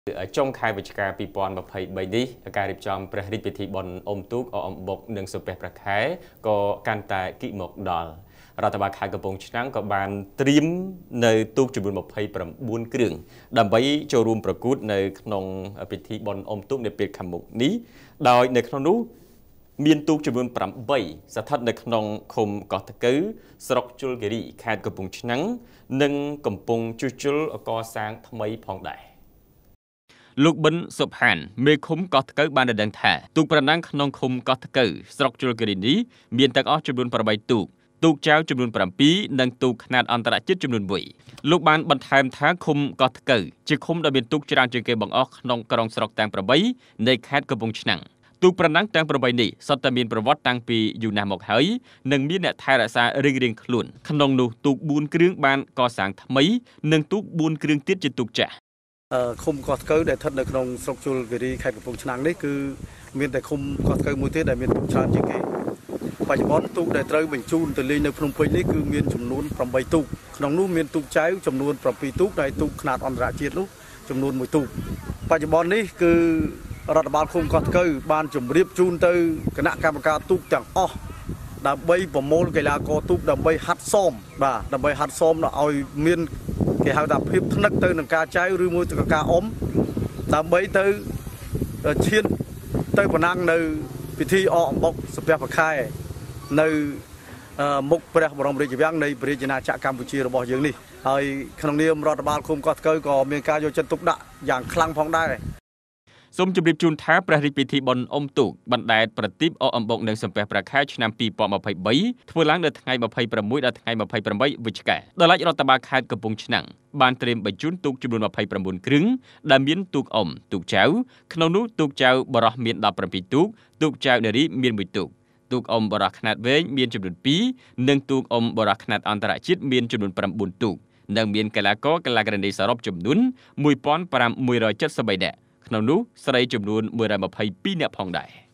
trong khai vật cả bị bọn bậc thầy bảy điการរៀបចំព្រះរាជពិធីបុណ្យអុំទូកអំបុកនិងសុភ័ក្រប្រខែក៏កាន់តែគិមកដល់រដ្ឋបាលខេត្តកំពង់ឆ្នាំងក៏បានត្រៀមនៅទូកចំនួន29គ្រឿងដើម្បីចូលរួមប្រកួតនៅក្នុងពិធីបុណ្យអុំទូកនៅពេលខាងមុខនេះដោយនៅក្នុងនោះមានទូកចំនួន8ស្ថិតនៅក្នុងឃុំកោះតកៅស្រុកជលគិរីខេត្តកំពង់ឆ្នាំងនិងកំពុងជួសជុលកសាងថ្មីផងដែរលោកប៊ិនសុផានមេឃុំកោះតកៅបានដឹងថាទូកប្រណាំងក្នុងឃុំកោះតកៅស្រុកជលគិរីនេះមានទាំងអស់ចំនួន8ទូកចៅចំនួន7និងទូកខ្នាតអន្តរជាតិចំនួន1លោកបានបន្ថែមថាឃុំកោះតកៅជាឃុំដែលមានទូកច្រើនជាងគេបង្អស់ក្នុងក្រុងស្រុកទាំង8នៃខេត្តកំពង់ឆ្នាំងទូកប្រណាំងទាំង8នេះសុទ្ធតែមានប្រវត្តិតាំងពីយូរណាស់មកហើយនិងមានអ្នកថែរក្សារៀងៗខ្លួនក្នុងនោះទូក4គ្រឿងបានកសាងថ្មីនិងទូក4គ្រឿងទៀតជាទូកចាស់ឃុំកោះតកៅដែលស្ថិតនៅក្នុងស្រុកជលគិរីខេត្តកំពង់ឆ្នាំងនេះគឺមានតែឃុំកោះតកៅមួយទៀតដែលមានទូកច្រើនជាងគេបច្ចុប្បន្នទូកដែលត្រូវបញ្ជូនទៅលេងនៅភ្នំពេញនេះគឺមានចំនួន8ទូកក្នុងនោះមានទូកចៅចំនួន7ទូកហើយទូកខ្នាតអន្តរជាតិនោះចំនួន1ទូកបច្ចុប្បន្ននេះគឺរដ្ឋបាលឃុំកោះតកៅបានជម្រាបជូនទៅគណៈកម្មការទូកទាំងអស់ដើម្បីប្រមូលកីឡាករទូកដើម្បីហាត់សមបាទដើម្បីហាត់សមឲ្យមានគេហៅថាភាពថ្នឹកទៅនឹងការចែវឬមួយទៅការអុំដើម្បីទៅឈានទៅប្រណាំងនៅពិធីអកអំបុកសុភ័ក្រប្រខែនៅមុខព្រះបរមរាជវាំងនៃព្រះរាជាណាចក្រកម្ពុជារបស់យើងនេះហើយក្នុងនាមរដ្ឋបាលឃុំកោះតកៅក៏មានការយកចិត្តទុកដាក់យ៉ាងខ្លាំងផងដែរសូមជម្រាបជូនថាព្រះរាជពិធីបុណ្យអុំទូកបណ្ដែតប្រទីបអកអំបុកនិងសំពះព្រះខែឆ្នាំ2023ធ្វើឡើងនៅថ្ងៃ26ដល់ថ្ងៃ28វិច្ឆិកាដោយឡែករដ្ឋបាលខេត្តកំពង់ឆ្នាំងបានត្រៀមបញ្ជូនទូកចំនួន29គ្រឿងដែលមានទូកអុំទូកចៅក្នុងនោះទូកចៅបរោះមាន17ទូកទូកចៅនារីមាន1ទូកទូកអុំបរោះខ្នាតវែងមានចំនួន2និងទូកអុំបរោះខ្នាតអន្តរជាតិមានចំនួន9ទូកនិងមានកីឡាករកីឡាការិនីសរុបចំនួន1573នាក់ក្នុងនោះស្រីចំនួន122នាក់ផងដែរ